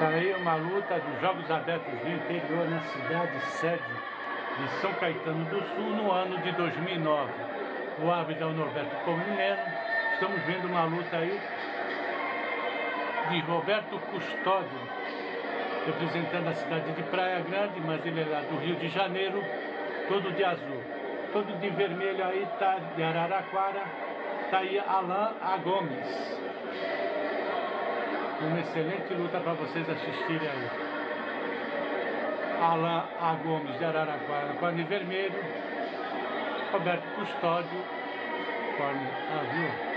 Tá aí uma luta dos Jogos Abertos do Interior na cidade sede de São Caetano do Sul no ano de 2009. O árbitro é o Norberto Pomineno. Estamos vendo uma luta aí de Roberto Custódio, representando a cidade de Praia Grande, mas ele é lá do Rio de Janeiro, todo de azul. Todo de vermelho aí tá de Araraquara, tá aí Alain A. Gomes. Uma excelente luta para vocês assistirem aí. Alain A. Gomes de Araraquara, corne vermelho. Roberto Custódio, corne azul.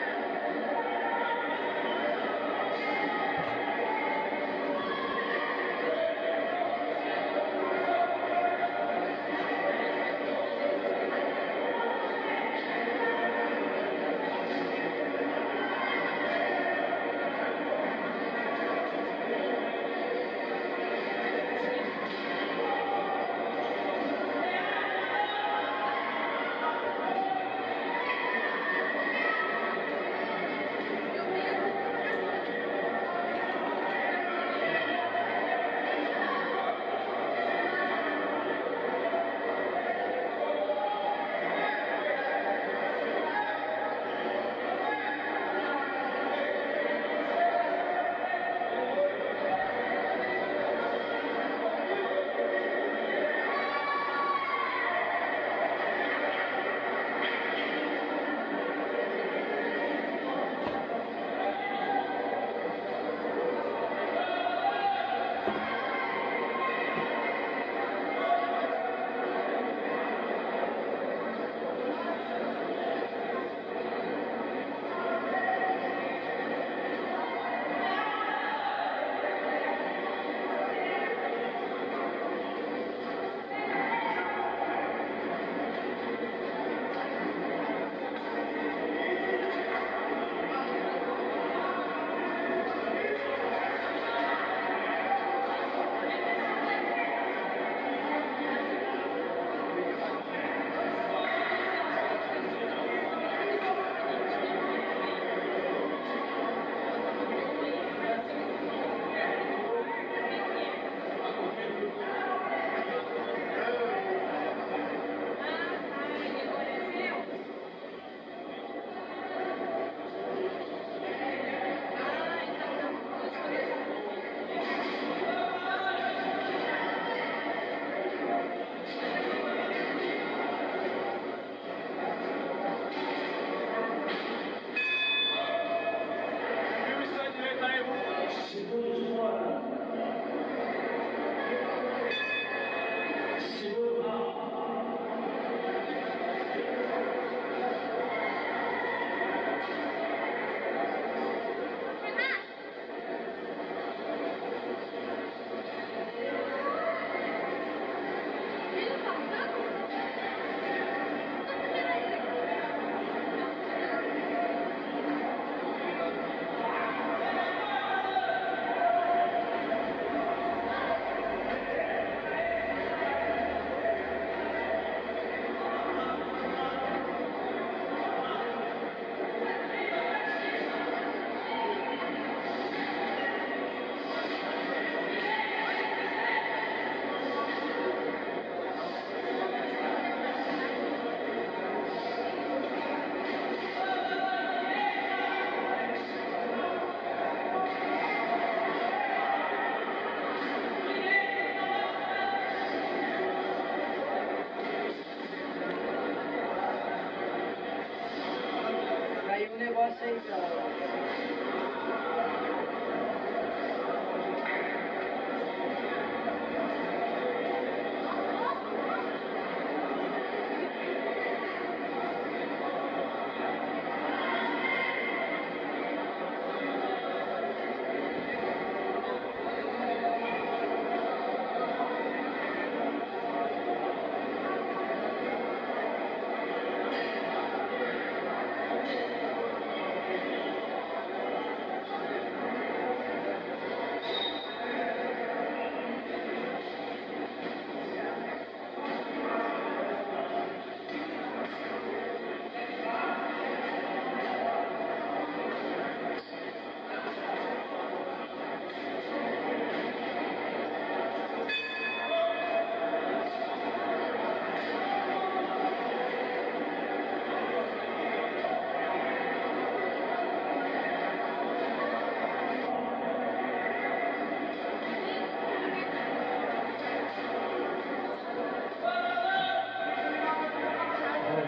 Aí o negócio aí, cara.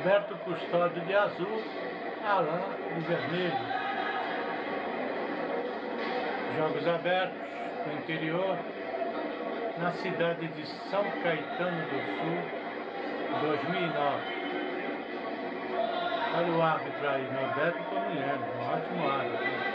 Roberto Custódio de azul, Alain de vermelho. Jogos abertos no interior, na cidade de São Caetano do Sul, 2009. Olha o árbitro aí, Norberto Pomigliano, um ótimo árbitro.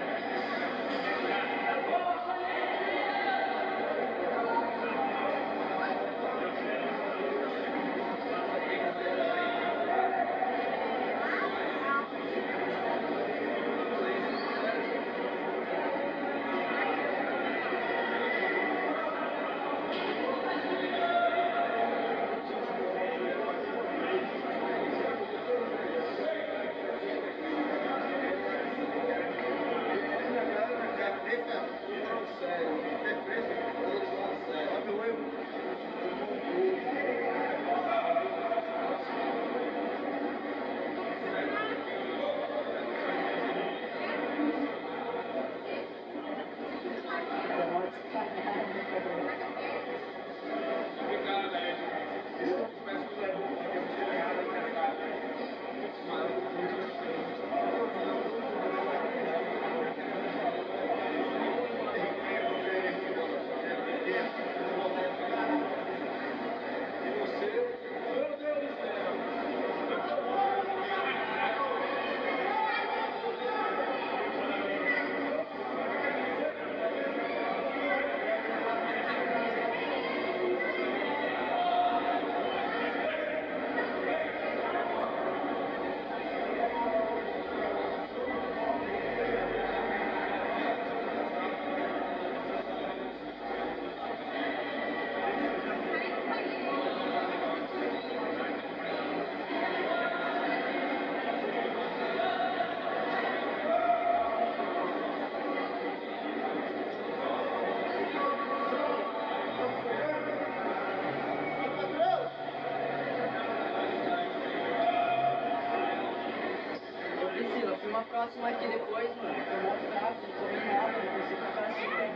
Uma próxima aqui depois, mano. Eu vou mostrar, não comi nada, não consigo ficar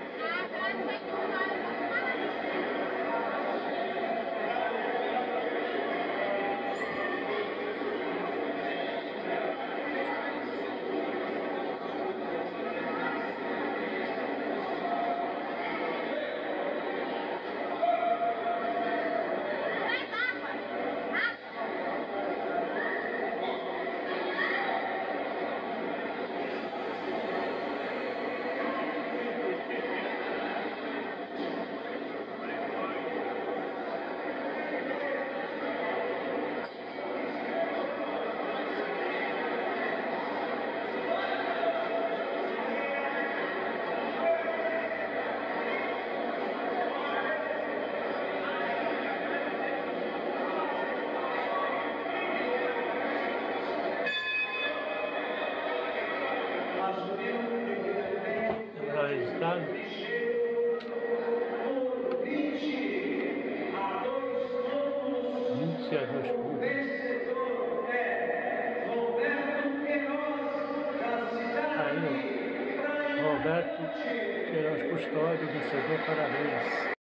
assim. Resultado. Índice a 2 pontos. Aí, Roberto Queiroz Custódio, vencedor, parabéns.